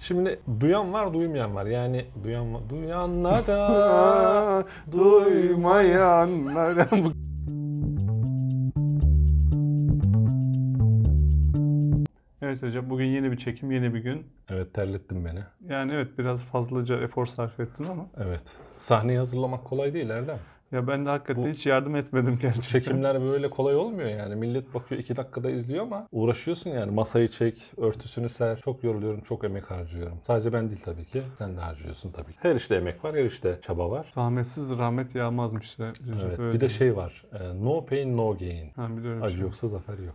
Şimdi duyan var, duymayan var. Yani duyanlara, Duymayanlara. Evet hocam, bugün yeni bir çekim, yeni bir gün. Evet, terlettin beni. Yani evet, biraz fazlaca efor sarf ettin ama. Evet. Sahneyi hazırlamak kolay değil Erdem. Ya ben de hakikaten Bu- hiç yardım etmedim Bu gerçekten. çekimler böyle kolay olmuyor yani. Millet bakıyor 2 dakikada izliyor ama uğraşıyorsun yani. Masayı çek, örtüsünü ser. Çok yoruluyorum, çok emek harcıyorum. Sadece ben değil tabii ki. Sen de harcıyorsun tabii ki. Her işte emek var, her işte çaba var. Zahmetsiz rahmet yağmazmış da. Evet. Öyle Bir de diyor. şey var. No pain, no gain. Ha, bir de öyle bir Acı şey. yoksa zafer yok.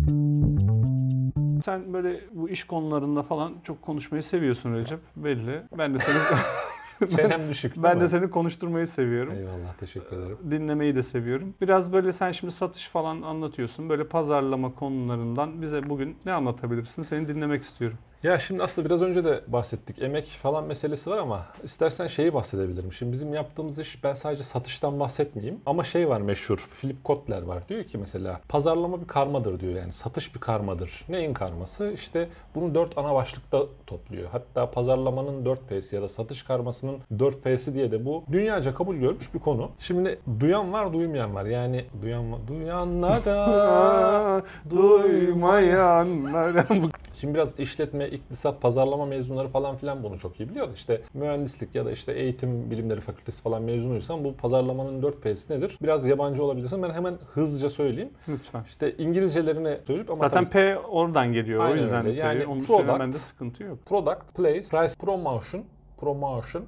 Sen böyle bu iş konularında falan çok konuşmayı seviyorsun Recep. Belli. Ben de seni Çenem düşük değil ben mi? de seni konuşturmayı seviyorum. Eyvallah, teşekkür ederim. Dinlemeyi de seviyorum. Biraz böyle sen şimdi satış falan anlatıyorsun. Böyle pazarlama konularından bize bugün ne anlatabilirsin? Seni dinlemek istiyorum. Ya şimdi aslında biraz önce de bahsettik. Emek falan meselesi var ama istersen şeyi bahsedebilirim. Şimdi bizim yaptığımız iş, ben sadece satıştan bahsetmeyeyim. Ama şey var meşhur, Philip Kotler var. Diyor ki mesela pazarlama bir karmadır diyor yani. Satış bir karmadır. Neyin karması? İşte bunu 4 ana başlıkta topluyor. Hatta pazarlamanın 4P'si ya da satış karmasının 4P'si diye de bu dünyaca kabul görmüş bir konu. Şimdi duyan var, duymayan var. Yani duyanlara, Duymayanlara. Şimdi biraz işletme, iktisat, pazarlama mezunları falan filan bunu çok iyi biliyor. İşte mühendislik ya da işte eğitim bilimleri fakültesi falan mezunuysan bu pazarlamanın 4P'si nedir? Biraz yabancı olabilirsin. Ben hemen hızlıca söyleyeyim. Lütfen. İşte İngilizcelerini söyleyip ama Zaten tabii P oradan geliyor. Aynen O yüzden öyle. Yani onu product- söylemende sıkıntı yok. product, place, price, promotion.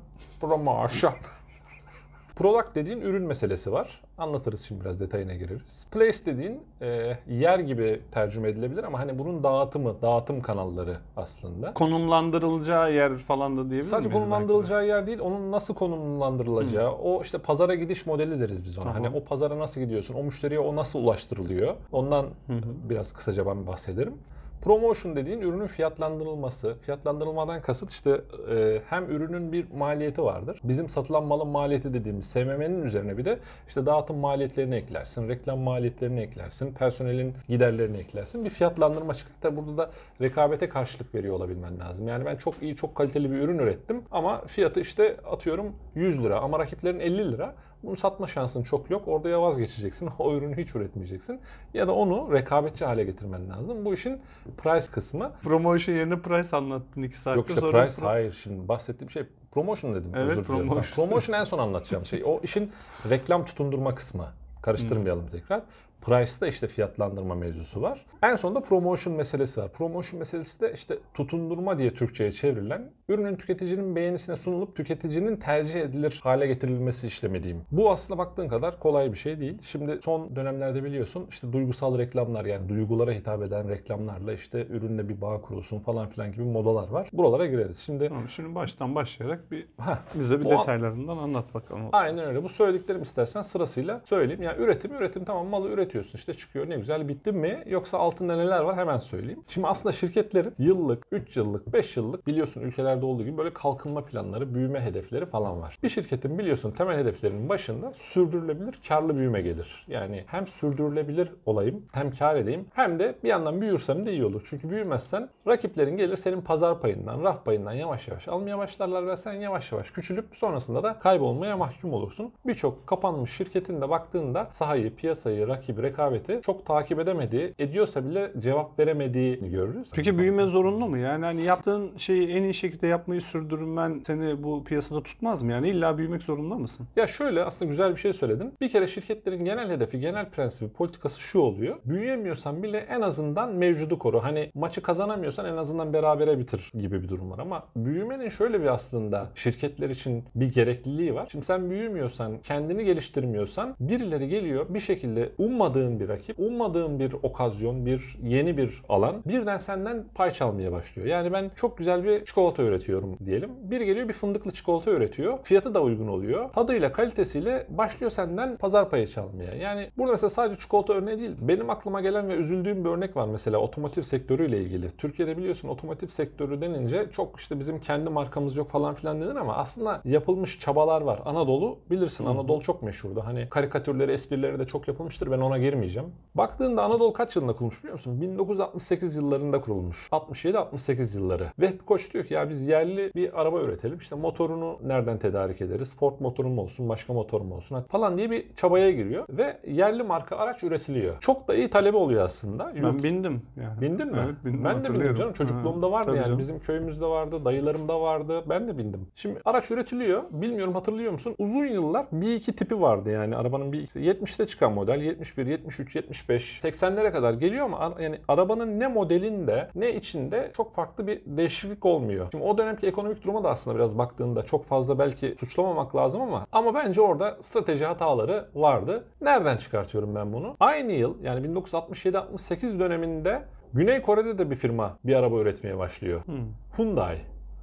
Product dediğin ürün meselesi var. Anlatırız şimdi, biraz detayına gireriz. Place dediğin yer gibi tercüme edilebilir ama hani bunun dağıtımı, dağıtım kanalları aslında. Konumlandırılacağı yer falan da diyebilir Sadece miyiz konumlandırılacağı yer değil, onun nasıl konumlandırılacağı, o işte pazara gidiş modeli deriz biz ona. Tamam. Hani o pazara nasıl gidiyorsun, o müşteriye o nasıl ulaştırılıyor. Ondan biraz kısaca ben bahsederim. Promotion dediğin ürünün fiyatlandırılması. Fiyatlandırılmadan kasıt işte hem ürünün bir maliyeti vardır. Bizim satılan malın maliyeti dediğimiz SMM'nin üzerine bir de işte dağıtım maliyetlerini eklersin, reklam maliyetlerini eklersin, personelin giderlerini eklersin. Bir fiyatlandırma çıkar. Tabi burada da rekabete karşılık veriyor olabilmen lazım. Yani ben çok iyi, çok kaliteli bir ürün ürettim ama fiyatı işte atıyorum 100 lira ama rakiplerin 50 lira. Bunu satma şansın çok yok. Orada ya vazgeçeceksin, o ürünü hiç üretmeyeceksin. Ya da onu rekabetçi hale getirmen lazım. Bu işin price kısmı. Promotion yerine price anlattın 2 saatte. Yok işte sonra price, hayır, şimdi bahsettiğim şey promotion dedim. Evet, Özür diliyorum. promotion. Tamam, promotion en son anlatacağım şey. O işin reklam tutundurma kısmı. Karıştırmayalım tekrar. Price'da işte fiyatlandırma mevzusu var. En sonunda promotion meselesi var. Promotion meselesi de işte tutundurma diye Türkçe'ye çevrilen, ürünün tüketicinin beğenisine sunulup tüketicinin tercih edilir hale getirilmesi işlemi diyeyim. Bu aslında baktığın kadar kolay bir şey değil. Şimdi son dönemlerde biliyorsun işte duygusal reklamlar, yani duygulara hitap eden reklamlarla işte ürünle bir bağ kurulsun falan filan gibi modalar var. Buralara gireriz. Şimdi Tamam, şimdi baştan başlayarak Heh, bize bir o- detaylarından anlat bakalım. aynen öyle. Bu söylediklerim istersen sırasıyla söyleyeyim. Yani üretim tamam, malı üretiyorsun işte, çıkıyor ne güzel, bitti mi? Yoksa altında neler var hemen söyleyeyim. Şimdi aslında şirketlerin yıllık, 3 yıllık, 5 yıllık biliyorsun ülkelerde olduğu gibi böyle kalkınma planları, büyüme hedefleri falan var. Bir şirketin biliyorsun temel hedeflerinin başında sürdürülebilir karlı büyüme gelir. Yani hem sürdürülebilir olayım, hem kar edeyim, hem de bir yandan büyürsem de iyi olur. Çünkü büyümezsen rakiplerin gelir senin pazar payından, raf payından yavaş yavaş almaya başlarlar ve sen yavaş yavaş küçülüp sonrasında da kaybolmaya mahkum olursun. Birçok kapanmış şirketin de baktığında sahayı, piyasayı, rakibi, rekabeti çok takip edemediği, ediyorsa bile cevap veremediğini görürüz. Peki büyüme zorunlu mu? Yani hani yaptığın şeyi en iyi şekilde yapmayı sürdürmen seni bu piyasada tutmaz mı? Yani illa büyümek zorunda mısın? Ya şöyle, aslında güzel bir şey söyledin. Bir kere şirketlerin genel hedefi, genel prensibi, politikası şu oluyor. Büyüyemiyorsan bile en azından mevcudu koru. Hani maçı kazanamıyorsan en azından berabere bitir gibi bir durum var. Ama büyümenin şöyle bir aslında şirketler için bir gerekliliği var. Şimdi sen büyümüyorsan, kendini geliştirmiyorsan birileri geliyor bir şekilde, ummadığın bir rakip, ummadığın bir okazyon, yeni bir alan birden senden pay çalmaya başlıyor. Yani ben çok güzel bir çikolata üretiyorum diyelim. Biri geliyor bir fındıklı çikolata üretiyor. Fiyatı da uygun oluyor. Tadıyla, kalitesiyle başlıyor senden pazar payı çalmaya. Yani burada mesela sadece çikolata örneği değil. Benim aklıma gelen ve üzüldüğüm bir örnek var mesela otomotiv sektörüyle ilgili. Türkiye'de biliyorsun otomotiv sektörü denince çok işte bizim kendi markamız yok falan filan denir ama aslında yapılmış çabalar var. Anadolu bilirsin, Anadolu çok meşhurdu. Hani karikatürleri, esprileri de çok yapılmıştır. Ben ona ona girmeyeceğim. Baktığında Anadolu kaç yılında kurulmuş biliyor musun? 1968 yıllarında kurulmuş. 67-68 yılları. Vehbi Koç diyor ki ya biz yerli bir araba üretelim. İşte motorunu nereden tedarik ederiz? Ford motoru mu olsun, başka motor mu olsun falan diye bir çabaya giriyor. Ve yerli marka araç üretiliyor. Çok da iyi talebi oluyor aslında. Ben bindim yani. Bindin mi? Evet, bindim, Ben de bindim canım. Çocukluğumda vardı tabii yani. canım. Bizim köyümüzde vardı, dayılarımda vardı. Ben de bindim. Şimdi araç üretiliyor. Bilmiyorum hatırlıyor musun? Uzun yıllar bir iki tipi vardı yani. Arabanın bir işte 70'te çıkan model, 71, 73, 75, 80'lere kadar geliyor ama yani arabanın ne modelinde ne içinde çok farklı bir değişiklik olmuyor. Şimdi o dönemki ekonomik duruma da aslında biraz baktığında çok fazla belki suçlamamak lazım ama bence orada strateji hataları vardı. Nereden çıkartıyorum ben bunu? Aynı yıl yani 1967-68 döneminde Güney Kore'de de bir firma bir araba üretmeye başlıyor. Hyundai.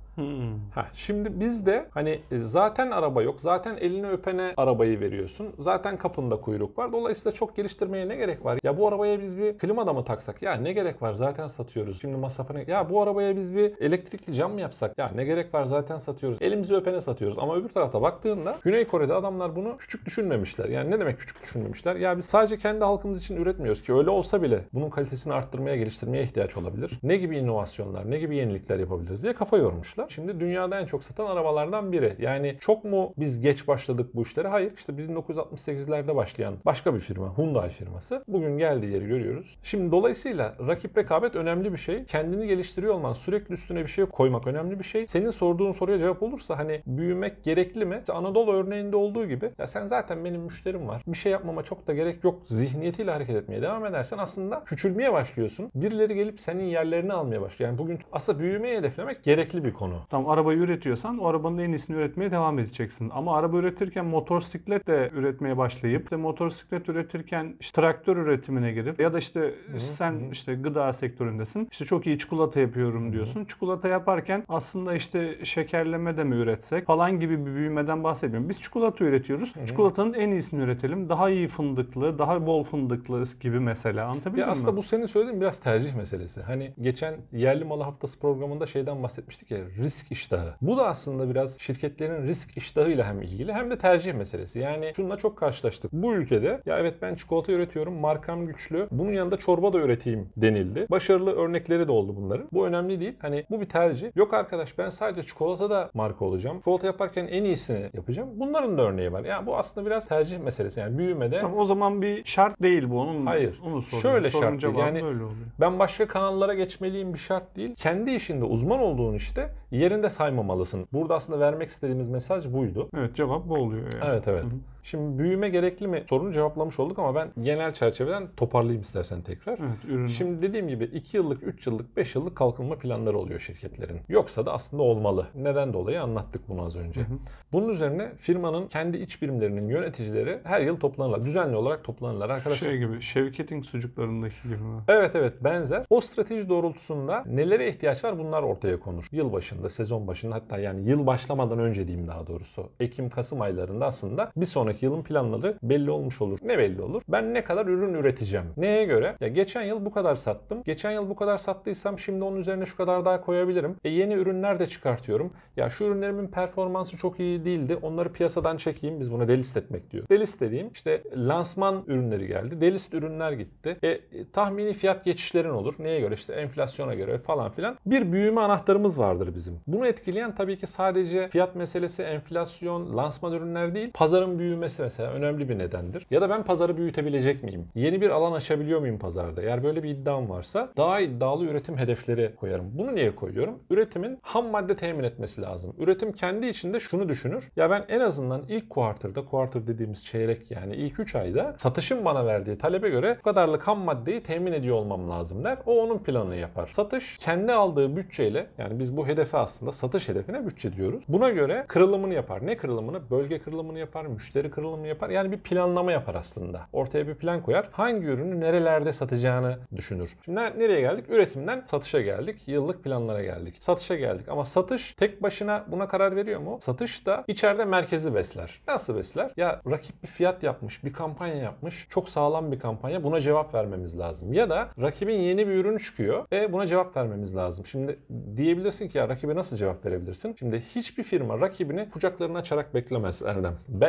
Şimdi bizde hani zaten araba yok. Zaten elini öpene arabayı veriyorsun. Zaten kapında kuyruk var. Dolayısıyla çok geliştirmeye ne gerek var? Ya bu arabaya biz bir klima da mı taksak? Ya ne gerek var? Zaten satıyoruz. Şimdi masrafını... Ya bu arabaya biz bir elektrikli cam mı yapsak? Ya ne gerek var? Zaten satıyoruz. Elimizi öpene satıyoruz. Ama öbür tarafta baktığında Güney Kore'de adamlar bunu küçük düşünmemişler. Yani ne demek küçük düşünmemişler? Ya biz sadece kendi halkımız için üretmiyoruz ki öyle olsa bile bunun kalitesini arttırmaya, geliştirmeye ihtiyaç olabilir. Ne gibi inovasyonlar, ne gibi yenilikler yapabiliriz diye kafa yormuşlar. Şimdi dünyada en çok satan arabalardan biri. Yani çok mu biz geç başladık bu işlere? Hayır. İşte 1968'lerde başlayan başka bir firma, Hyundai firması. Bugün geldiği yeri görüyoruz. Şimdi dolayısıyla rakip rekabet önemli bir şey. Kendini geliştiriyor olman, sürekli üstüne bir şey koymak önemli bir şey. Senin sorduğun soruya cevap olursa hani büyümek gerekli mi? İşte Anadolu örneğinde olduğu gibi ya sen zaten benim müşterim var. Bir şey yapmama çok da gerek yok. Zihniyetiyle hareket etmeye devam edersen aslında küçülmeye başlıyorsun. Birileri gelip senin yerlerini almaya başlıyor. Yani bugün aslında büyümeyi hedeflemek gerekli bir konu. Tamam, arabayı üretiyorsan o arabanın en iyisini üretmeye devam edeceksin. Ama araba üretirken motosiklet de üretmeye başlayıp işte motosiklet üretirken işte traktör üretimine girip ya da işte sen işte gıda sektöründesin. İşte çok iyi çikolata yapıyorum diyorsun. Çikolata yaparken aslında işte şekerleme de mi üretsek falan gibi bir büyümeden bahsetmiyorum. Biz çikolata üretiyoruz. Çikolatanın en iyisini üretelim. Daha iyi fındıklı, daha bol fındıklı gibi mesela. Anlatabildim mi? Aslında bu senin söylediğin biraz tercih meselesi. Hani geçen yerli malı haftası programında şeyden bahsetmiştik ya, risk iştahı. Bu da aslında biraz şirketlerin risk iştahıyla hem ilgili hem de tercih meselesi. Yani şununla çok karşılaştık. Bu ülkede ya evet ben çikolata üretiyorum, markam güçlü. Bunun yanında çorba da üreteyim denildi. Başarılı örnekleri de oldu bunların. Bu önemli değil. Hani bu bir tercih. Yok arkadaş ben sadece çikolatada marka olacağım. Çikolata yaparken en iyisini yapacağım. Bunların da örneği var. Yani bu aslında biraz tercih meselesi. Yani büyümede... Tamam, o zaman bir şart değil bu. Hayır. Onu Şöyle şart değil. Yani böyle oluyor. ben başka kanallara geçmeliyim bir şart değil. Kendi işinde uzman olduğun işte yerinde saymamalısın. Burada aslında vermek istediğimiz mesaj buydu. Evet, cevap bu oluyor yani. Evet. Hı-hı. Şimdi büyüme gerekli mi sorunu cevaplamış olduk ama ben genel çerçeveden toparlayayım istersen tekrar. Evet, ürünü. Şimdi dediğim gibi 2 yıllık, 3 yıllık, 5 yıllık kalkınma planları oluyor şirketlerin. Yoksa da aslında olmalı. Neden dolayı anlattık bunu az önce. Bunun üzerine firmanın kendi iç birimlerinin yöneticileri her yıl toplanırlar. Düzenli olarak toplanırlar arkadaşlar. Şey gibi, Şevket'in sucuklarındaki gibi mi? Evet benzer. O strateji doğrultusunda nelere ihtiyaç var bunlar ortaya konur. Yıl başında, sezon başında hatta yani yıl başlamadan önce diyeyim daha doğrusu. Ekim-Kasım aylarında aslında bir sonraki yılın planları belli olmuş olur. Ne belli olur? Ben ne kadar ürün üreteceğim? Neye göre? Ya geçen yıl bu kadar sattım. Geçen yıl bu kadar sattıysam şimdi onun üzerine şu kadar daha koyabilirim. Yeni ürünler de çıkartıyorum. Ya şu ürünlerimin performansı çok iyi değildi. Onları piyasadan çekeyim. Biz buna delist etmek diyor. Delist dediğim işte lansman ürünleri geldi. Delist ürünler gitti. Tahmini fiyat geçişlerin olur. Neye göre? İşte enflasyona göre falan filan. Bir büyüme anahtarımız vardır bizim. Bunu etkileyen tabii ki sadece fiyat meselesi, enflasyon, lansman ürünler değil. Pazarın büyümesi mesela önemli bir nedendir. Ya da ben pazarı büyütebilecek miyim? Yeni bir alan açabiliyor muyum pazarda? Eğer böyle bir iddiam varsa daha iddialı üretim hedefleri koyarım. Bunu niye koyuyorum? Üretimin ham madde temin etmesi lazım. Üretim kendi içinde şunu düşünür. Ya ben en azından ilk quarter dediğimiz çeyrek yani ilk 3 ayda satışın bana verdiği talebe göre bu kadarlık ham maddeyi temin ediyor olmam lazım der. O onun planını yapar. Satış kendi aldığı bütçeyle yani biz bu hedefe aslında satış hedefine bütçe diyoruz. Buna göre kırılımını yapar. Ne kırılımını? Bölge kırılımını yapar, müşteri kırılımını yapar. Yani bir planlama yapar aslında. Ortaya bir plan koyar. Hangi ürünü nerelerde satacağını düşünür. Şimdi nereye geldik? Üretimden satışa geldik. Yıllık planlara geldik. Satışa geldik. Ama satış tek başına buna karar veriyor mu? Satış da içeride merkezi besler. Nasıl besler? Ya rakip bir fiyat yapmış, bir kampanya yapmış. Çok sağlam bir kampanya. Buna cevap vermemiz lazım. Ya da rakibin yeni bir ürünü çıkıyor. Buna cevap vermemiz lazım. Şimdi diyebilirsin ki ya rakibe nasıl cevap verebilirsin? Şimdi hiçbir firma rakibini kucaklarını açarak beklemez Erdem. Belki tüketici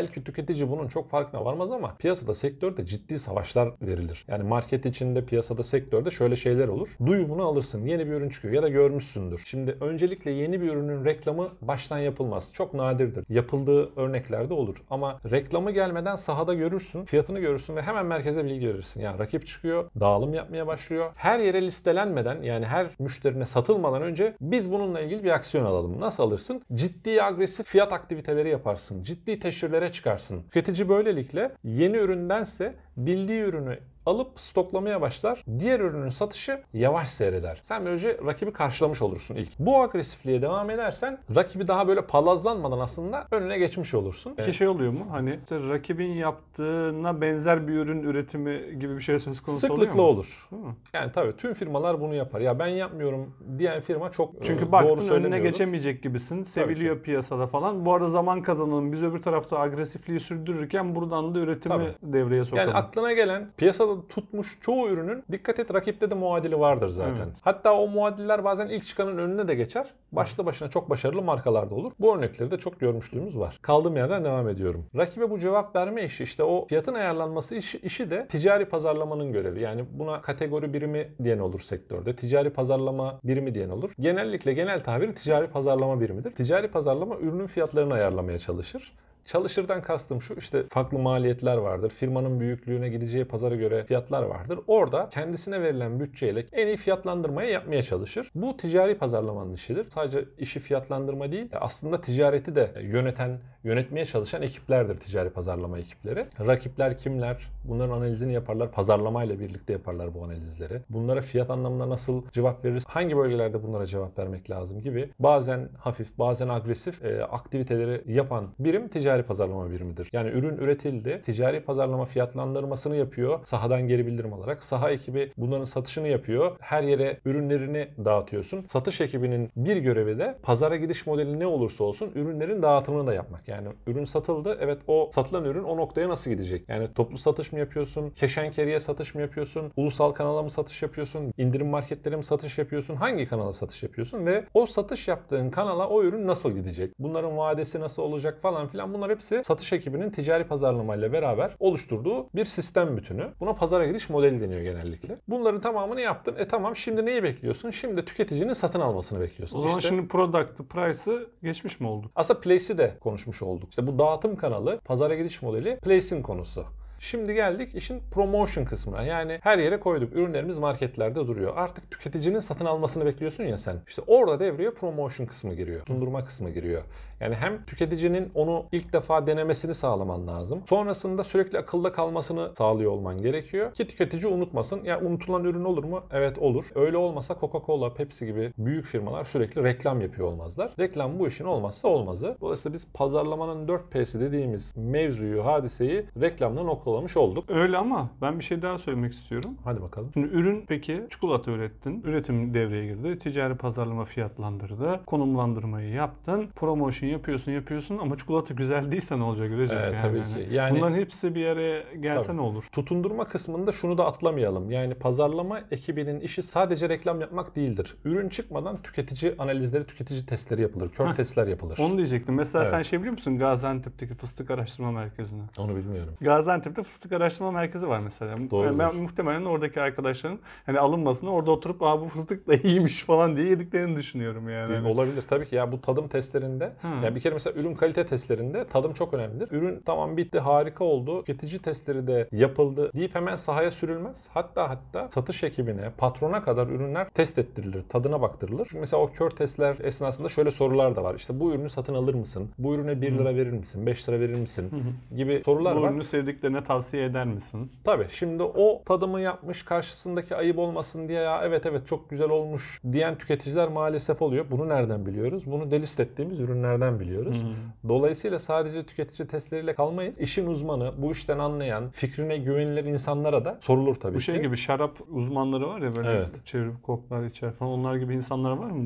tüketici bunun çok farkına varmaz ama piyasada, sektörde ciddi savaşlar verilir. Yani market içinde, piyasada, sektörde şöyle şeyler olur. Duyumunu alırsın. Yeni bir ürün çıkıyor ya da görmüşsündür. Şimdi öncelikle yeni bir ürünün reklamı baştan yapılmaz. Çok nadirdir. Yapıldığı örneklerde olur. Ama reklamı gelmeden sahada görürsün, fiyatını görürsün ve hemen merkeze bilgi verirsin. Yani rakip çıkıyor, dağılım yapmaya başlıyor. Her yere listelenmeden, yani her müşterine satılmadan önce biz bununla ilgili bir aksiyon alalım. Nasıl alırsın? Ciddi agresif fiyat aktiviteleri yaparsın. Ciddi teşhirlere çıkarsın. Tüketici böylelikle yeni üründense bildiği ürünü alıp stoklamaya başlar. Diğer ürünün satışı yavaş seyreder. Sen böylece rakibi karşılamış olursun ilk. Bu agresifliğe devam edersen rakibi daha böyle palazlanmadan aslında önüne geçmiş olursun. Peki şey oluyor mu? Hani işte rakibin yaptığına benzer bir ürün üretimi gibi bir şey söz konusu oluyor mu? Sıklıkla olur. Değil mi? Yani tabii tüm firmalar bunu yapar. Ya ben yapmıyorum diyen firma çok Çünkü doğru baktın önüne söylemiyordur. geçemeyecek gibisin. Seviliyor piyasada falan. Bu arada zaman kazanalım. Biz öbür tarafta agresifliği sürdürürken buradan da üretimi devreye sokalım. Yani aklına gelen, piyasada tutmuş çoğu ürünün, dikkat et, rakipte de muadili vardır zaten. Evet. Hatta o muadiller bazen ilk çıkanın önüne de geçer. Başlı başına çok başarılı markalarda olur. Bu örnekleri de çok görmüşlüğümüz var. Kaldığım yerden devam ediyorum. Rakibe bu cevap verme işi, işte o fiyatın ayarlanması işi de ticari pazarlamanın görevi. Yani buna kategori birimi diyen olur sektörde. Ticari pazarlama birimi diyen olur. Genellikle genel tabiri ticari pazarlama birimidir. Ticari pazarlama ürünün fiyatlarını ayarlamaya çalışır. Çalışırdan kastım şu, işte farklı maliyetler vardır. Firmanın büyüklüğüne, gideceği pazara göre fiyatlar vardır. Orada kendisine verilen bütçeyle en iyi fiyatlandırmayı yapmaya çalışır. Bu ticari pazarlamanın işidir. Sadece işi fiyatlandırma değil, aslında ticareti de yönetmeye çalışan ekiplerdir ticari pazarlama ekipleri. Rakipler kimler? Bunların analizini yaparlar. Pazarlamayla birlikte yaparlar bu analizleri. Bunlara fiyat anlamında nasıl cevap veririz? Hangi bölgelerde bunlara cevap vermek lazım gibi bazen hafif, bazen agresif aktiviteleri yapan birim ticari pazarlama birimidir. Yani ürün üretildi, ticari pazarlama fiyatlandırmasını yapıyor sahadan geri bildirim alarak. Saha ekibi bunların satışını yapıyor. Her yere ürünlerini dağıtıyorsun. Satış ekibinin bir görevi de pazara gidiş modeli ne olursa olsun ürünlerin dağıtımını da yapmak. Yani ürün satıldı, evet, o satılan ürün o noktaya nasıl gidecek? Yani toplu satış mı yapıyorsun? Cash and carry'e satış mı yapıyorsun? Ulusal kanala mı satış yapıyorsun? İndirim marketlere mi satış yapıyorsun? Hangi kanala satış yapıyorsun? Ve o satış yaptığın kanala o ürün nasıl gidecek? Bunların vadesi nasıl olacak falan filan. Bunlar hepsi satış ekibinin ticari pazarlamayla beraber oluşturduğu bir sistem bütünü. Buna pazara gidiş modeli deniyor genellikle. Bunların tamamını yaptın. Tamam, şimdi neyi bekliyorsun? Şimdi tüketicinin satın almasını bekliyorsun. O zaman şimdi product'ı, price'ı geçmiş mi olduk? Aslında place'i de konuşmuş olduk. İşte bu dağıtım kanalı, pazara gidiş modeli place'in konusu. Şimdi geldik işin promotion kısmına. Yani her yere koyduk. Ürünlerimiz marketlerde duruyor. Artık tüketicinin satın almasını bekliyorsun ya sen. İşte orada devreye promotion kısmı giriyor. Tutundurma kısmı giriyor. Yani hem tüketicinin onu ilk defa denemesini sağlaman lazım. Sonrasında sürekli akılda kalmasını sağlıyor olman gerekiyor. Ki tüketici unutmasın. Ya unutulan ürün olur mu? Evet, olur. Öyle olmasa Coca-Cola, Pepsi gibi büyük firmalar sürekli reklam yapıyor olmazlar. Reklam bu işin olmazsa olmazı. Dolayısıyla biz pazarlamanın 4P'si dediğimiz mevzuyu, hadiseyi reklamla noktalamış olduk. Öyle ama ben bir şey daha söylemek istiyorum. Hadi bakalım. Şimdi ürün, peki çikolata ürettin. Üretim devreye girdi. Ticari pazarlama fiyatlandırdı. Konumlandırmayı yaptın. Promotion yapıyorsun ama çikolata güzel değilse ne olacak Recep? Tabii ki. Yani bunların hepsi bir araya gelse tabii. ne olur? Tutundurma kısmında şunu da atlamayalım. Yani pazarlama ekibinin işi sadece reklam yapmak değildir. Ürün çıkmadan tüketici analizleri, tüketici testleri yapılır. Kör testler yapılır. Onu diyecektim. Mesela Evet. sen şey biliyor musun? Gaziantep'teki fıstık araştırma merkezini. Onu bilmiyorum. Gaziantep'te fıstık araştırma merkezi var mesela. Doğrudur. Ben muhtemelen oradaki arkadaşların hani alınmasını, orada oturup bu fıstık da iyiymiş falan diye yediklerini düşünüyorum yani. Olabilir tabii ki. Ya bu tadım testlerinde, ya bir kere mesela ürün kalite testlerinde tadım çok önemlidir. Ürün tamam, bitti, harika oldu, tüketici testleri de yapıldı deyip hemen sahaya sürülmez. Hatta satış ekibine, patrona kadar ürünler test ettirilir, tadına baktırılır. Çünkü mesela o kör testler esnasında şöyle sorular da var. İşte bu ürünü satın alır mısın? Bu ürüne 1 lira verir misin? 5 lira verir misin? Gibi sorular var. Bu ürünü sevdiklerine tavsiye eder misin? Tabii. Şimdi o tadımı yapmış, karşısındaki ayıp olmasın diye ya evet çok güzel olmuş diyen tüketiciler maalesef oluyor. Bunu nereden biliyoruz? Bunu delist ettiğimiz ürünlerden biliyoruz. Dolayısıyla sadece tüketici testleriyle kalmayız. İşin uzmanı, bu işten anlayan, fikrine güvenilir insanlara da sorulur tabii Bu ki. şey gibi şarap uzmanları var ya, böyle Evet. çevirip koklar içer falan, onlar gibi insanlar var mı bu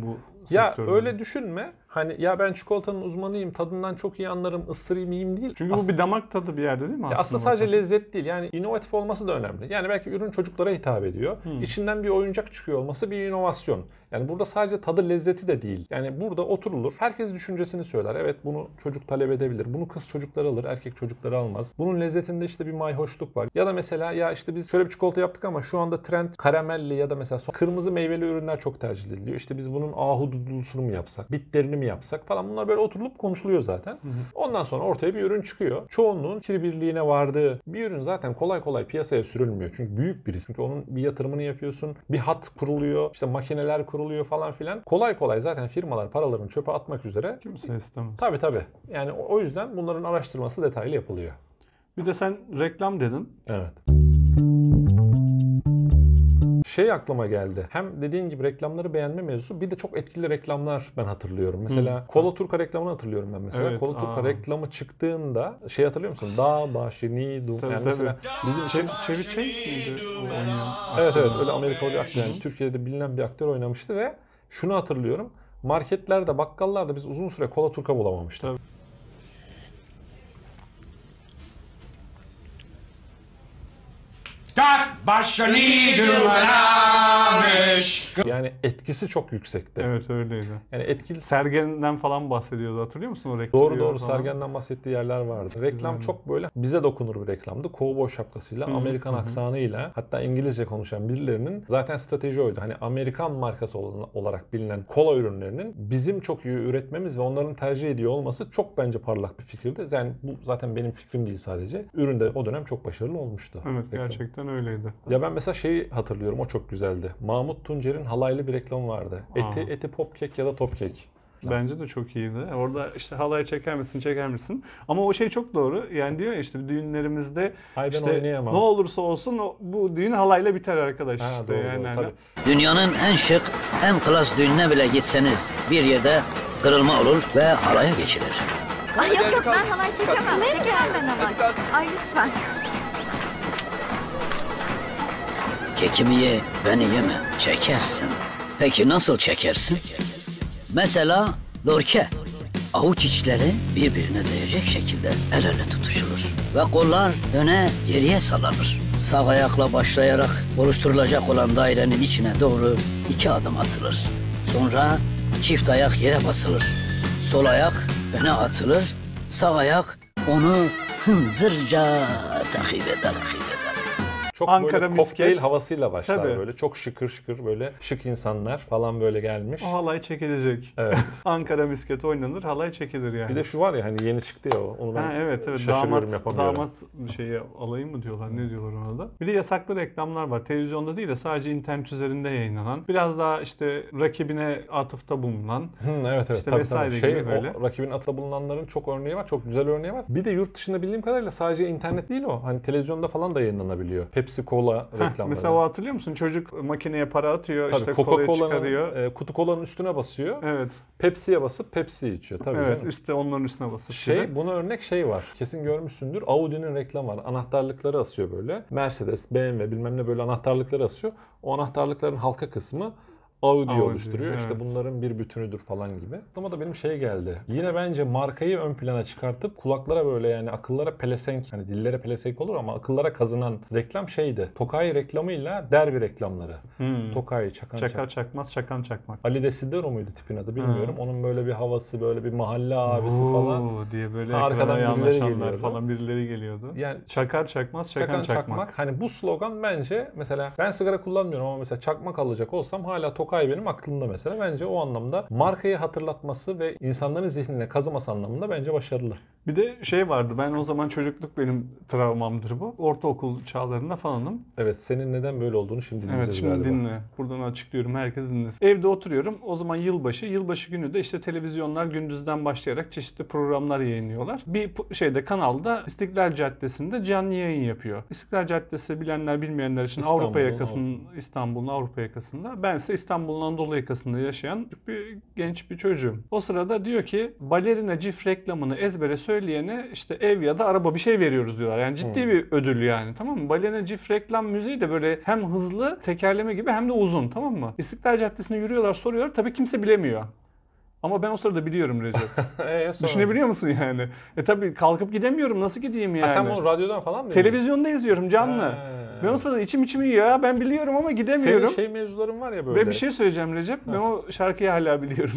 Ya sektörde. öyle düşünme. Hani ya ben çikolatanın uzmanıyım, tadından çok iyi anlarım, ısırayım yiyeyim değil. Çünkü bu bir damak tadı bir yerde değil mi Ya aslında sadece bakarsan? lezzet değil. Yani inovatif olması da önemli. Yani belki ürün çocuklara hitap ediyor. İçinden bir oyuncak çıkıyor olması bir inovasyon. Yani burada sadece tadı lezzeti de değil. Yani burada oturulur. Herkes düşüncesini söyler. Evet bunu çocuk talep edebilir. Bunu kız çocukları alır, erkek çocukları almaz. Bunun lezzetinde işte bir mayhoşluk var. Ya da mesela ya işte biz şöyle bir çikolata yaptık ama şu anda trend karamelli ya da mesela kırmızı meyveli ürünler çok tercih ediliyor. İşte biz bunun ahududulusunu mu yapsak, bitlerini mi yapsak falan, bunlar böyle oturulup konuşuluyor zaten. Ondan sonra ortaya bir ürün çıkıyor. Çoğunluğun fikir birliğine vardığı bir ürün zaten kolay kolay piyasaya sürülmüyor. Çünkü büyük bir risk. Çünkü onun bir yatırımını yapıyorsun. Bir hat kuruluyor. İşte makineler kuruluyor falan filan. Kolay kolay zaten firmalar paralarını çöpe atmak üzere. Kimse istemez. Tabii. Yani o yüzden bunların araştırması detaylı yapılıyor. Bir de sen reklam dedin. Evet. Şey aklıma geldi. Hem dediğin gibi reklamları beğenme mevzusu, bir de çok etkili reklamlar ben hatırlıyorum. Mesela Kola Turka reklamını hatırlıyorum ben mesela. Evet, Kola Turka reklamı çıktığında şey hatırlıyor musun? Dağ başı nidum. Tabii, Yani tabii. mesela bizim için Chevy Chase miydi o oynayan? evet öyle Amerikalı bir aktör. Yani Türkiye'de bilinen bir aktör oynamıştı ve şunu hatırlıyorum. Marketlerde, bakkallarda biz uzun süre Kola Turka bulamamıştık. Tabii. Dağ başını durmamış. Yani etkisi çok yüksekti. Evet öyleydi. Yani etkili. Sergen'den falan bahsediyordu, hatırlıyor musun o reklamı? Doğru falan? Sergen'den bahsettiği yerler vardı. Reklam Güzeldi. çok böyle bize dokunur bir reklamdı. Kovboy şapkasıyla, Amerikan aksanıyla, hatta İngilizce konuşan birilerinin zaten strateji oydu. Hani Amerikan markası olarak bilinen kola ürünlerinin bizim çok iyi üretmemiz ve onların tercih ediyor olması çok bence parlak bir fikirdi. Yani bu zaten benim fikrim değil sadece. Ürün de o dönem çok başarılı olmuştu. Evet reklam. gerçekten öyleydi. Ya ben mesela şeyi hatırlıyorum, o çok güzeldi. Mahmut Tuncer'in halaylı bir reklamı vardı. Eti pop kek ya da top kek. Bence de çok iyiydi. Orada işte halay çeker misin, çeker misin? Ama o şey çok doğru. Yani diyor ya işte düğünlerimizde Ay ben işte oynayamam. ne olursa olsun bu düğün halayla biter arkadaş Ha, işte doğru, yani. doğru, hani. tabii. Dünyanın en şık, en klas düğününe bile gitseniz bir yerde kırılma olur ve halaya geçilir. Ay yok ben halay çekemem. Çekemem ben halay. Ay lütfen. Kekimi ye, beni yeme. Çekersin. Peki nasıl çekersin? Mesela lorke. Avuç içleri birbirine değecek şekilde el ele tutuşulur. Ve kollar öne geriye sallanır. Sağ ayakla başlayarak oluşturulacak olan dairenin içine doğru 2 adım atılır. Sonra çift ayak yere basılır. Sol ayak öne atılır. Sağ ayak onu hınzırca takip eder. Çok Ankara böyle misket. kokteyl havasıyla başlar Tabii. böyle. Çok şıkır böyle şık insanlar falan böyle gelmiş. O halay çekilecek. Evet. Ankara misket oynanır, halay çekilir yani. Bir de şu var ya, hani yeni çıktı ya o. Onu ben Evet şaşırıyorum, yapamıyorum. damat şeyi alayım mı diyorlar, ne diyorlar ona da. Bir de yasaklı reklamlar var. Televizyonda değil de sadece internet üzerinde yayınlanan. Biraz daha işte rakibine atıfta bulunan. Evet İşte tabii, vesaire tabii. gibi böyle. O rakibin atla bulunanların çok örneği var. Çok güzel örneği var. Bir de yurt dışında bildiğim kadarıyla sadece internet değil o. Hani televizyonda falan da yayınlanabiliyor. Pepsi Cola reklamları. Mesela o hatırlıyor musun? Çocuk makineye para atıyor, Tabii, işte kolayı çıkarıyor. Coca-Cola'nın kutu kolanın üstüne basıyor. Evet. Pepsi'ye basıp Pepsi içiyor. Tabii Evet, canım. üstte onların üstüne basıp gibi. Buna örnek şey var. Kesin görmüşsündür. Audi'nin reklamı var. Anahtarlıkları asıyor böyle. Mercedes, BMW bilmem ne böyle anahtarlıkları asıyor. O anahtarlıkların halka kısmı Audi oluşturuyor. evet. İşte bunların bir bütünüdür falan gibi. Ama da benim şey geldi. Yine bence markayı ön plana çıkartıp kulaklara böyle, yani akıllara pelesenk, hani dillere pelesenk olur ama akıllara kazınan reklam şeydi. Tokai reklamıyla Derbi reklamları. Tokai, Çakar çakmaz, çakan çakmak. Ali Desidero muydu tipin adı bilmiyorum. Onun böyle bir havası, böyle bir mahalle abisi falan. diye böyle Arkadan ekrana birileri yanaşanlar geliyordu. falan birileri geliyordu. Yani Çakar çakmaz, çakan çakmak. Hani bu slogan bence, mesela ben sigara kullanmıyorum ama mesela çakmak alacak olsam hala Tokay benim aklımda mesela. Bence o anlamda markayı hatırlatması ve insanların zihnine kazıması anlamında bence başarılı. Bir de şey vardı, ben o zaman çocukluk benim travmamdır bu. Ortaokul çağlarında falanım. Evet, senin neden böyle olduğunu şimdi Evet, dinleyeceğiz şimdi galiba. dinle. Buradan açıklıyorum, herkes dinlesin. Evde oturuyorum. O zaman yılbaşı günü de işte televizyonlar gündüzden başlayarak çeşitli programlar yayınlıyorlar. Bir şeyde, kanalda İstiklal Caddesi'nde canlı yayın yapıyor. İstiklal Caddesi bilenler bilmeyenler için İstanbul'un İstanbul'un Avrupa yakasında. Ben ise İstanbul İstanbul'un Anadolu yakasında yaşayan bir genç bir çocuğum. O sırada diyor ki balerina cif reklamını ezbere söyleyene işte ev ya da araba bir şey veriyoruz diyorlar. Yani ciddi bir ödül yani, tamam mı? Balerina cif reklam müziği de böyle hem hızlı tekerleme gibi hem de uzun, tamam mı? İstiklal Caddesi'nde yürüyorlar, soruyorlar. Tabii kimse bilemiyor. Ama ben o sırada biliyorum Recep. Sonra? Düşünebiliyor musun yani? Tabii kalkıp gidemiyorum. Nasıl gideyim yani? Ha, sen bunu radyodan falan mı Televizyonda izliyorum canlı. Ben o sırada içim yiyor ya. Ben biliyorum ama gidemiyorum. Senin mevzuların var ya böyle. Ve bir şey söyleyeceğim Recep. Ben o şarkıyı hala biliyorum.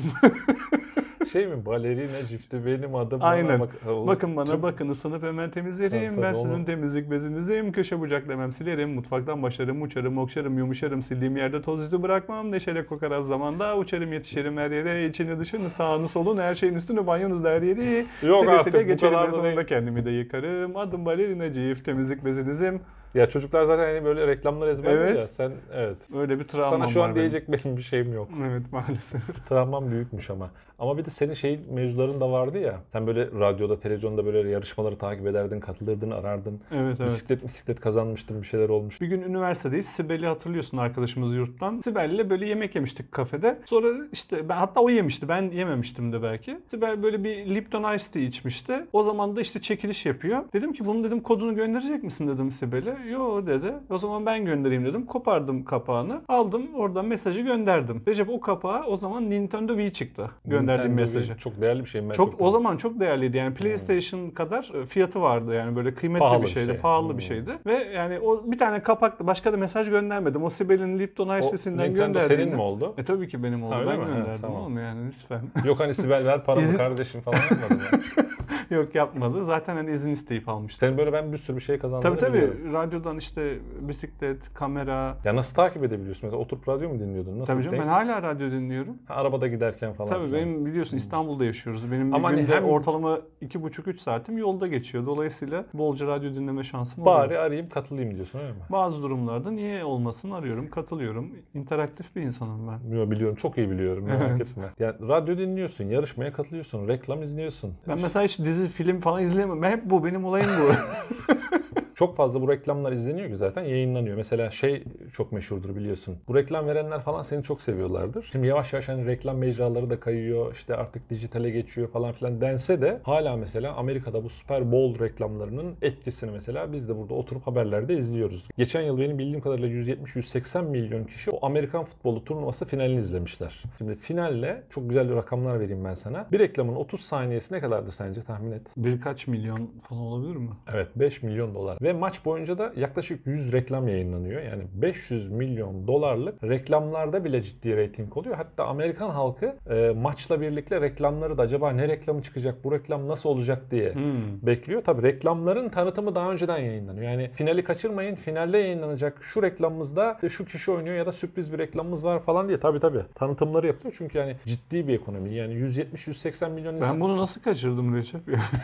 Şey mi? Balerina cifti benim adım. Aynen. Bana Bakın bana bakın, ısınıp hemen temizlerim. Tabii, Ben onu- sizin temizlik bezinizim. Köşe bucak demem silerim. Mutfaktan başlarım, uçarım, okşarım, yumuşarım. Sildiğim yerde toz izi bırakmam. Neşeyle kokar az zamanda. Uçarım, yetişirim her yere. İçini dışını, sağını solunu, her şeyin üstünü, banyonuzda her yeri. Yok Sile artık, sile bu geçerim. kadar En da sonunda değil. kendimi de yıkarım. Adım balerina cif, temizlik bezinizim. Ya çocuklar zaten hani böyle reklamlar ezberliyor Evet. ya. Sen evet. Öyle bir travmam Sana şu var an benim. diyecek benim bir şeyim yok. Evet, maalesef. Travmam büyükmüş ama. Ama bir de senin mevzuların da vardı ya. Sen böyle radyoda, televizyonda böyle yarışmaları takip ederdin, katılırdın, arardın. Evet. Bisiklet kazanmıştın, bir şeyler olmuş. Bir gün üniversitedeyiz. Sibel'i hatırlıyorsun, arkadaşımız yurttan. Sibel'le böyle yemek yemiştik kafede. Sonra işte hatta o yemişti. Ben yememiştim de belki. Sibel böyle bir Lipton Ice Tea içmişti. O zaman da işte çekiliş yapıyor. Dedim ki bunun dedim kodunu gönderecek misin dedim Sibel'e. Yo dedi. O zaman ben göndereyim dedim. Kopardım kapağını. Aldım oradan mesajı gönderdim. Recep o kapağı o zaman Nintendo Wii çıktı. Gönderdiğim Nintendo mesajı. Wii çok değerli bir şey. Çok o zaman çok değerliydi. Yani PlayStation kadar fiyatı vardı. Yani böyle kıymetli Pahalı bir bir şeydi. şey. Pahalı bir şeydi. Ve yani o bir tane kapaktı. Başka da mesaj göndermedim. O Sibel'in Lipton Ice'sinden Nintendo gönderdiğini. senin mi oldu? Tabii ki benim oldu. Ha, öyle Ben mi? Ha, gönderdim tamam. oğlum yani lütfen. Yok hani Sibel ver paramı İzin- kardeşim falan yapmadın ya. Yok yapmadı. Zaten hani izin isteyip almıştım. Senin böyle ben bir sürü bir şey kazandığını Tabii biliyorum. radyodan işte bisiklet, kamera. Ya nasıl takip edebiliyorsun? Mesela oturup radyo mu dinliyordun? Nasıl Tabii canım, ben hala radyo dinliyorum. Arabada giderken falan. Tabii filan. benim biliyorsun İstanbul'da yaşıyoruz. Benim Ama bir hani günde hem- ortalama 2,5-3 saatim yolda geçiyor. Dolayısıyla bolca radyo dinleme şansım oluyor. Bari arayayım katılayım diyorsun öyle mi? Bazı durumlarda niye olmasın arıyorum, katılıyorum. İnteraktif bir insanım ben. Yo, biliyorum, çok iyi biliyorum, merak Evet. etme. Yani radyo dinliyorsun, yarışmaya katılıyorsun, reklam izliyorsun. Ben mesela hiç dizi, film falan izleyemem. Ben hep bu, benim olayım bu. Çok fazla bu reklamlar izleniyor ki zaten yayınlanıyor. Mesela çok meşhurdur biliyorsun. Bu reklam verenler falan seni çok seviyorlardır. Şimdi yavaş yavaş hani reklam mecraları da kayıyor. İşte artık dijitale geçiyor falan filan dense de hala mesela Amerika'da bu Super Bowl reklamlarının etkisini mesela biz de burada oturup haberlerde izliyoruz. Geçen yıl benim bildiğim kadarıyla 170-180 milyon kişi o Amerikan futbolu turnuvası finalini izlemişler. Şimdi finalle çok güzel bir rakamlar vereyim ben sana. Bir reklamın 30 saniyesi ne kadardır sence, tahmin et? Birkaç milyon falan olabilir mi? Evet, 5 milyon dolar. Ve maç boyunca da yaklaşık 100 reklam yayınlanıyor. Yani 500 milyon dolarlık reklamlarda bile ciddi reyting oluyor. Hatta Amerikan halkı maçla birlikte reklamları da acaba ne reklamı çıkacak, bu reklam nasıl olacak diye bekliyor. Tabii reklamların tanıtımı daha önceden yayınlanıyor. Yani finali kaçırmayın, finalde yayınlanacak şu reklamımızda şu kişi oynuyor ya da sürpriz bir reklamımız var falan diye tabii tanıtımları yapılıyor. Çünkü yani ciddi bir ekonomi. Yani 170-180 milyon insan. Ben bunu nasıl kaçırdım Recep?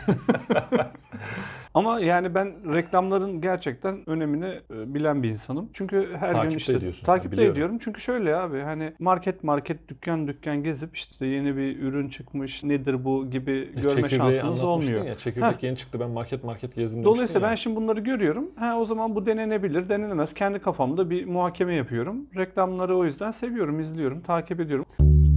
Ama yani ben reklamların gerçekten önemini bilen bir insanım. Çünkü her Takipte gün işte ediyorsun sen, takipte biliyorum. ediyorum. Çünkü şöyle abi, hani market dükkan gezip işte yeni bir ürün çıkmış, nedir bu gibi görme Çekirdeği şansınız anlatmıştın olmuyor. ya, çekirdek yeni çıktı, ben market gezdim Dolayısıyla demiştin ben ya. şimdi bunları görüyorum. O zaman bu denenebilir, denenemez. Kendi kafamda bir muhakeme yapıyorum. Reklamları o yüzden seviyorum, izliyorum, takip ediyorum.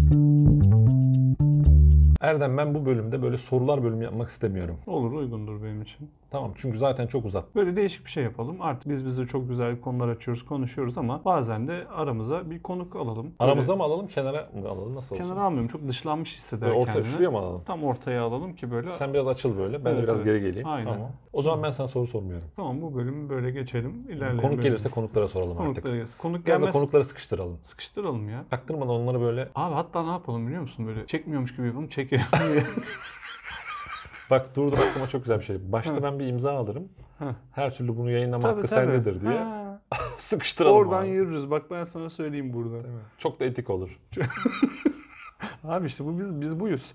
Erdem, ben bu bölümde böyle sorular bölümü yapmak istemiyorum. Olur, uygundur benim için. Tamam, çünkü zaten çok uzat. Böyle değişik bir şey yapalım. Artık biz bize çok güzel konular açıyoruz, konuşuyoruz ama bazen de aramıza bir konuk alalım. Aramıza mı alalım, kenara mı alalım, nasıl olsun? Kenara almıyorum. Çok dışlanmış hisseder Böyle orta, kendini. şuraya mı alalım? Tam ortaya alalım ki böyle. Sen biraz açıl böyle, ben de Evet, biraz evet. geri geleyim. Aynen. Tamam. O zaman ben sana soru sormuyorum. Tamam, bu bölümü böyle geçelim. İlerleyelim. Konuk böyle. gelirse konuklara soralım Konuklara artık. gelsin. Konuk Biraz da gelmez. konukları sıkıştıralım. Sıkıştıralım ya. Çaktırmadan onları böyle... Abi hatta ne yapalım biliyor musun? Böyle çekmiyormuş gibi yapalım. Çekelim diye. Bak dur aklıma çok güzel bir şey. Başta ben bir imza alırım. Her türlü bunu yayınlama hakkı sendedir diye. Sıkıştıralım Oradan abi. yürürüz. Bak ben sana söyleyeyim burada. Değil mi? Çok da etik olur. Abi işte bu biz buyuz.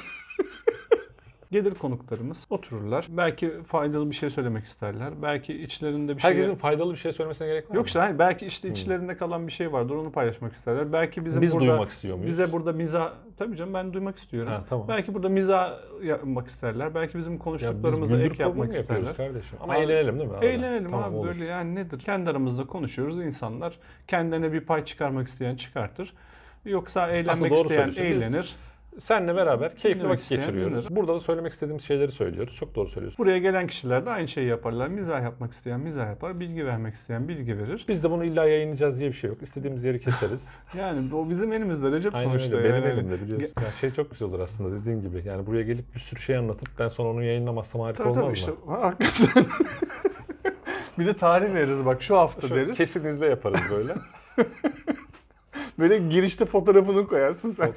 Gelir konuklarımız, otururlar. Belki faydalı bir şey söylemek isterler. Belki içlerinde bir şey... Herkesin faydalı bir şey söylemesine gerek var mı? Yok işte hani belki işte içlerinde kalan bir şey vardır, onu paylaşmak isterler. Belki bizim Biz burada duymak istiyor muyuz? bize burada mizah, tabii canım ben duymak istiyorum. Ha, tamam. Belki burada mizah yapmak isterler. Belki bizim Ya biz konuştuklarımıza güldür ek yapmak programı yapıyoruz isterler. kardeşim. Ama Abi, eğlenelim değil mi? arada? Eğlenelim Tamam, abi olur. böyle yani nedir? Kendi aramızda konuşuyoruz. İnsanlar kendilerine bir pay çıkarmak isteyen çıkartır. Yoksa eğlenmek doğru isteyen söylüyorsun. Biz- eğlenir. Seninle beraber keyifli Dinlemek vakit isteyen geçiriyoruz. dinler. Burada da söylemek istediğimiz şeyleri söylüyoruz. Çok doğru söylüyorsun. Buraya gelen kişiler de aynı şeyi yaparlar. Mizah yapmak isteyen mizah yapar. Bilgi vermek isteyen bilgi verir. Biz de bunu illa yayınlayacağız diye bir şey yok. İstediğimiz yeri keseriz. Yani o bizim elimizde Recep Aynen sonuçta. öyle. Benim yani. elimde biliyorsun. Ya şey çok güzel olur aslında dediğin gibi. Yani buraya gelip bir sürü şey anlatıp ben sonra onu yayınlamazsam harika Tabii olmaz tabii mı? işte. Hakikaten. Bir de tarih veririz bak şu hafta Şu deriz. kesin izle yaparız böyle. Böyle girişte fotoğrafını koyarsın sen.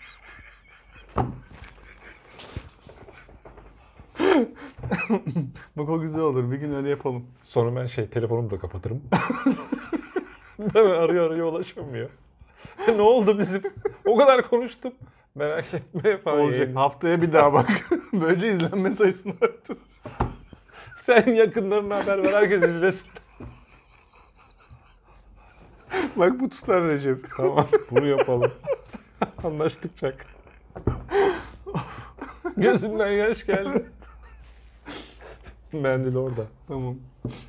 Bak o güzel olur. Bir gün öyle yapalım. Sonra ben telefonumu da kapatırım. Hemen arıyor ulaşamıyor. Ne oldu bizim? O kadar konuştum. Merak etme falan. Olacak. Haftaya bir daha bak. Böylece izlenme sayısını arttır. Sen yakınlarına haber ver, herkes izlesin. Bak bu tutar Recep. Tamam, bunu yapalım. Anlaştık Çak. Gözümden yaş geldi. Mendil orada. Tamam.